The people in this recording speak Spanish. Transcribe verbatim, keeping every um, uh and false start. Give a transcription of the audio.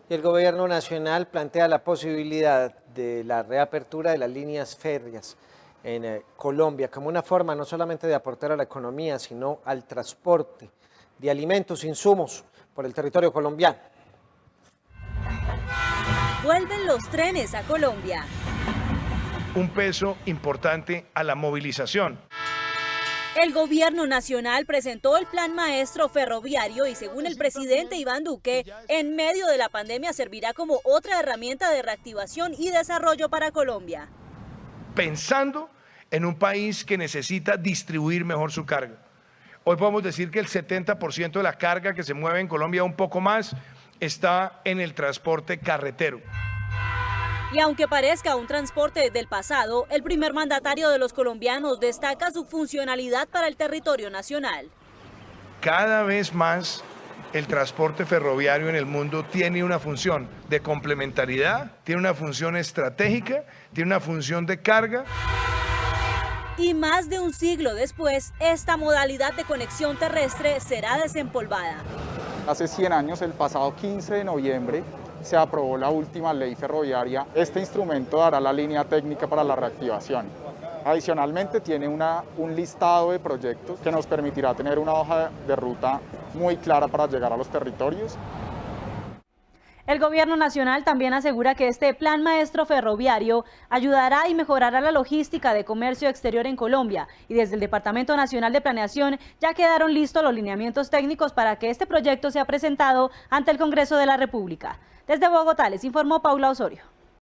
Y el gobierno nacional plantea la posibilidad de la reapertura de las líneas férreas en eh, Colombia como una forma no solamente de aportar a la economía, sino al transporte de alimentos, insumos por el territorio colombiano. Vuelven los trenes a Colombia. Un peso importante a la movilización. El gobierno nacional presentó el Plan Maestro Ferroviario y según el presidente Iván Duque, en medio de la pandemia servirá como otra herramienta de reactivación y desarrollo para Colombia. Pensando en un país que necesita distribuir mejor su carga. Hoy podemos decir que el setenta por ciento de la carga que se mueve en Colombia, un poco más, está en el transporte carretero. Y aunque parezca un transporte del pasado, el primer mandatario de los colombianos destaca su funcionalidad para el territorio nacional. Cada vez más el transporte ferroviario en el mundo tiene una función de complementariedad, tiene una función estratégica, tiene una función de carga. Y más de un siglo después, esta modalidad de conexión terrestre será desempolvada. Hace cien años, el pasado quince de noviembre, se aprobó la última ley ferroviaria. Este instrumento dará la línea técnica para la reactivación. Adicionalmente tiene una, un listado de proyectos que nos permitirá tener una hoja de ruta muy clara para llegar a los territorios. El gobierno nacional también asegura que este plan maestro ferroviario ayudará y mejorará la logística de comercio exterior en Colombia y desde el Departamento Nacional de Planeación ya quedaron listos los lineamientos técnicos para que este proyecto sea presentado ante el Congreso de la República. Desde Bogotá les informó Paula Osorio.